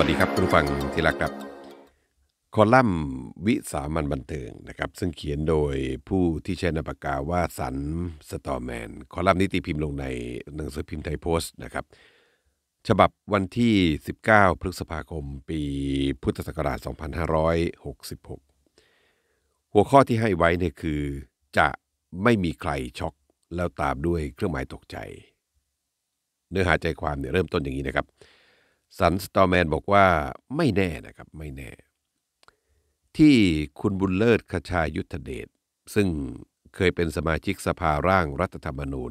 วัสดีครับคุณผู้ฟังที่รักครับคอลัมน์วิสามัญบันเทิงนะครับซึ่งเขียนโดยผู้ที่ใช้นามปากกาว่าสันสตอแมนคอลัมน์นี้ตีพิมพ์ลงในหนังสือพิมพ์ไทยโพสต์นะครับฉบับวันที่19พฤษภาคมปีพุทธศักราช2566หัวข้อที่ให้ไว้เนี่ยคือจะไม่มีใครช็อกแล้วตามด้วยเครื่องหมายตกใจเนื้อหาใจความเนี่ยเริ่มต้นอย่างนี้นะครับสันสตอแมนบอกว่าไม่แน่นะครับไม่แน่ ที่คุณบุญเลิศคชายุทธเดชซึ่งเคยเป็นสมาชิกสภาร่างรัฐธรรมนูญ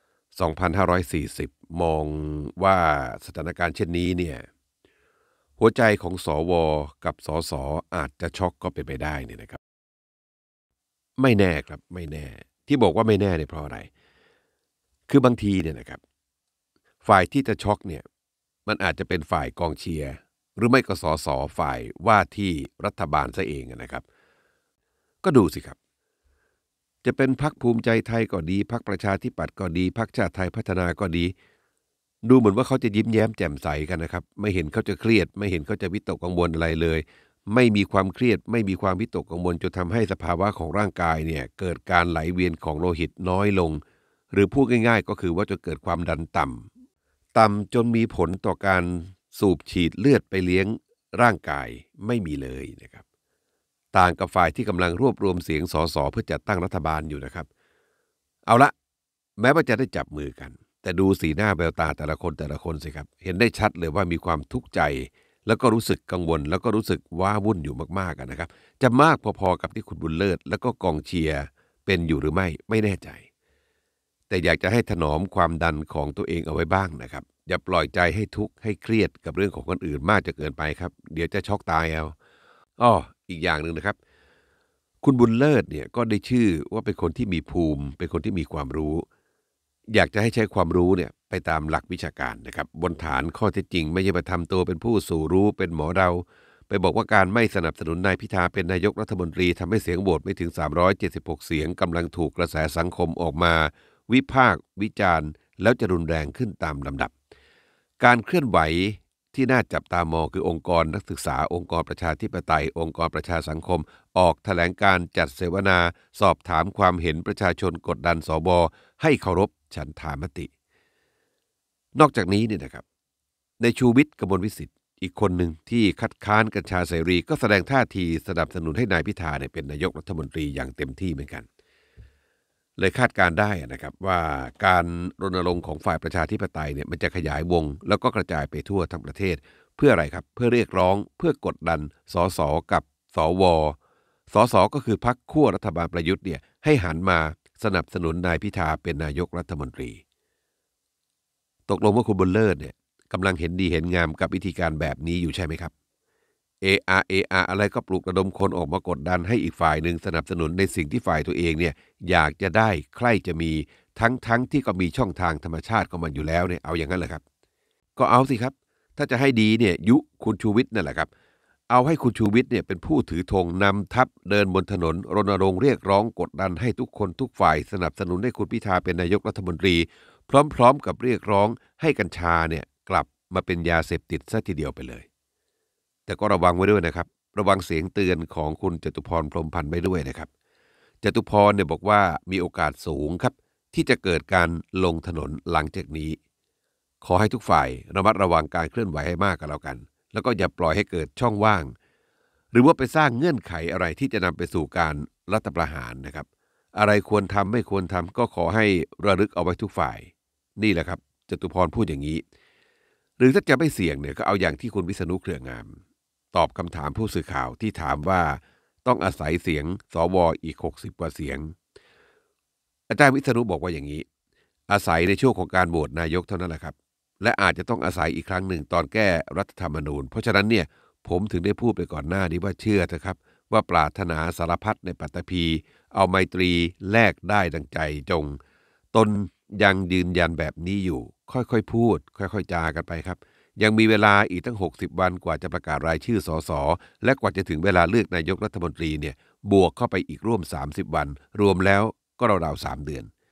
2540มองว่าสถานการณ์เช่นนี้เนี่ยหัวใจของสวกับสสอาจจะช็อกก็เป็นไปได้เนี่ยนะครับไม่แน่ครับไม่แน่ที่บอกว่าไม่แน่เนี่ยเพราะอะไรคือบางทีเนี่ยนะครับฝ่ายที่จะช็อกเนี่ยมันอาจจะเป็นฝ่ายกองเชียร์หรือไม่ก็สสฝ่ายว่าที่รัฐบาลซะเองนะครับก็ดูสิครับ จะเป็นพรรคภูมิใจไทยก็ดีพรรคประชาธิปัตย์ก็ดีพรรคชาติไทยพัฒนาก็ดีดูเหมือนว่าเขาจะยิ้มแย้มแจ่มใสกันนะครับไม่เห็นเขาจะเครียดไม่เห็นเขาจะวิตกกังวลอะไรเลยไม่มีความเครียดไม่มีความวิตกกังวลจนทำให้สภาวะของร่างกายเนี่ยเกิดการไหลเวียนของโลหิตน้อยลงหรือพูดง่ายๆก็คือว่าจะเกิดความดันต่ำจนมีผลต่อการสูบฉีดเลือดไปเลี้ยงร่างกายไม่มีเลยนะครับ ต่างกับฝ่ายที่กำลังรวบรวมเสียงสสเพื่อจัดตั้งรัฐบาลอยู่นะครับเอาละแม้ว่าจะได้จับมือกันแต่ดูสีหน้าแววตาแต่ละคนสิครับเห็นได้ชัดเลยว่ามีความทุกข์ใจแล้วก็รู้สึกกังวลแล้วก็รู้สึกว้าวุ่นอยู่มากๆนะครับจะมากพอๆกับที่คุณบุญเลิศแล้วก็กองเชียร์เป็นอยู่หรือไม่แน่ใจแต่อยากจะให้ถนอมความดันของตัวเองเอาไว้บ้างนะครับอย่าปล่อยใจให้ทุกข์ให้เครียดกับเรื่องของคนอื่นมากจนเกินไปครับเดี๋ยวจะช็อกตายเอาอ้ออีกอย่างหนึ่งนะครับ คุณบุญเลิศเนี่ยก็ได้ชื่อว่าเป็นคนที่มีภูมิเป็นคนที่มีความรู้อยากจะให้ใช้ความรู้เนี่ยไปตามหลักวิชาการนะครับบนฐานข้อเท็จจริงไม่ใช่มาทำตัวเป็นผู้สู่รู้เป็นหมอเดาไปบอกว่าการไม่สนับสนุนนายพิธาเป็นนายกรัฐมนตรีทำให้เสียงโหวตไม่ถึง376เสียงกำลังถูกกระแสสังคมออกมาวิพากษ์วิจารณ์แล้วจะรุนแรงขึ้นตามลำดับการเคลื่อนไหวที่น่าจับตามองคือองค์กรนักศึกษาองค์กรประชาธิปไตยองค์กรประชาสังคมออกแถลงการจัดเสวนาสอบถามความเห็นประชาชนกดดันสบให้เคารพฉันทามตินอกจากนี้เนี่ยนะครับในชูวิทย์กมลวิสิทธิ์อีกคนหนึ่งที่คัดค้านกัญชาเสรีก็แสดงท่าทีสนับสนุนให้นายพิธาเนี่ยเป็นนายกรัฐมนตรีอย่างเต็มที่เหมือนกันเลยคาดการได้นะครับว่าการรณรงค์ของฝ่ายประชาธิปไตยเนี่ยมันจะขยายวงแล้วก็กระจายไปทั่วทั้งประเทศเพื่ออะไรครับเพื่อเรียกร้องเพื่อกดดันสสกับสวสสก็คือพรรคขั้วรัฐบาลประยุทธ์เนี่ยให้หันมาสนับสนุนนายพิธาเป็นนายกรัฐมนตรีตกลงว่าคุณบุญเลิศเนี่ยกำลังเห็นดีเห็นงามกับวิธีการแบบนี้อยู่ใช่ไหมครับเออาอะไรก็ปลุกระดมคนออกมากดดันให้อีกฝ่ายหนึ่งสนับสนุนในสิ่งที่ฝ่ายตัวเองเนี่ยอยากจะได้ใคร่จะมีทั้งที่ก็มีช่องทางธรรมชาติของมันอยู่แล้วเนี่ยเอาอย่างนั้นเหรอครับก็เอาสิครับถ้าจะให้ดีเนี่ยยุคุณชูวิทย์นั่นแหละครับเอาให้คุณชูวิทย์เนี่ยเป็นผู้ถือธงนำทัพเดินบนถนนรณรงค์เรียกร้องกดดันให้ทุกคนทุกฝ่ายสนับสนุนให้คุณพิธาเป็นนายกรัฐมนตรีพร้อมๆกับเรียกร้องให้กัญชาเนี่ยกลับมาเป็นยาเสพติดซะทีเดียวไปเลย แต่ก็ระวังไว้ด้วยนะครับระวังเสียงเตือนของคุณจตุพรพรหมพันธ์ไว้ด้วยนะครับจตุพรเนี่ยบอกว่ามีโอกาสสูงครับที่จะเกิดการลงถนนหลังจากนี้ขอให้ทุกฝ่ายระมัดระวังการเคลื่อนไหวให้มากกันแล้วกันแล้วก็อย่าปล่อยให้เกิดช่องว่างหรือว่าไปสร้างเงื่อนไขอะไรที่จะนำไปสู่การรัฐประหารนะครับอะไรควรทำไม่ควรทำก็ขอให้ระลึกเอาไว้ทุกฝ่ายนี่แหละครับจตุพรพูดอย่างนี้หรือถ้าจะไม่เสี่ยงเนี่ยก็เอาอย่างที่คุณวิษณุเครืองาม ตอบคำถามผู้สื่อข่าวที่ถามว่าต้องอาศัยเสียงสวอีก60กว่าเสียงอาจารย์วิษณุบอกว่าอย่างนี้อาศัยในช่วงของการโหวตนายกเท่านั้นแหละครับและอาจจะต้องอาศัยอีกครั้งหนึ่งตอนแก้รัฐธรรมนูญเพราะฉะนั้นเนี่ยผมถึงได้พูดไปก่อนหน้านี้ว่าเชื่อเถอะครับว่าปรารถนาสารพัดในปัตตภีเอาไมตรีแลกได้ดังใจจงตนยังยืนยันแบบนี้อยู่ค่อยๆพูดค่อยๆจากันไปครับ ยังมีเวลาอีกตั้ง60วันกว่าจะประกาศรายชื่อสสและกว่าจะถึงเวลาเลือกนายกรัฐมนตรีเนี่ยบวกเข้าไปอีกร่วม30วันรวมแล้วก็ราวๆ3เดือน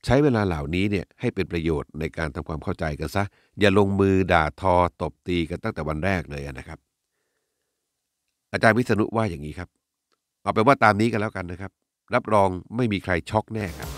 ใช้เวลาเหล่านี้เนี่ยให้เป็นประโยชน์ในการทำความเข้าใจกันซะอย่าลงมือด่าทอตบตีกันตั้งแต่วันแรกเลยนะครับอาจารย์วิษณุว่าอย่างนี้ครับเอาเป็นว่าตามนี้กันแล้วกันนะครับรับรองไม่มีใครช็อกแน่ครับ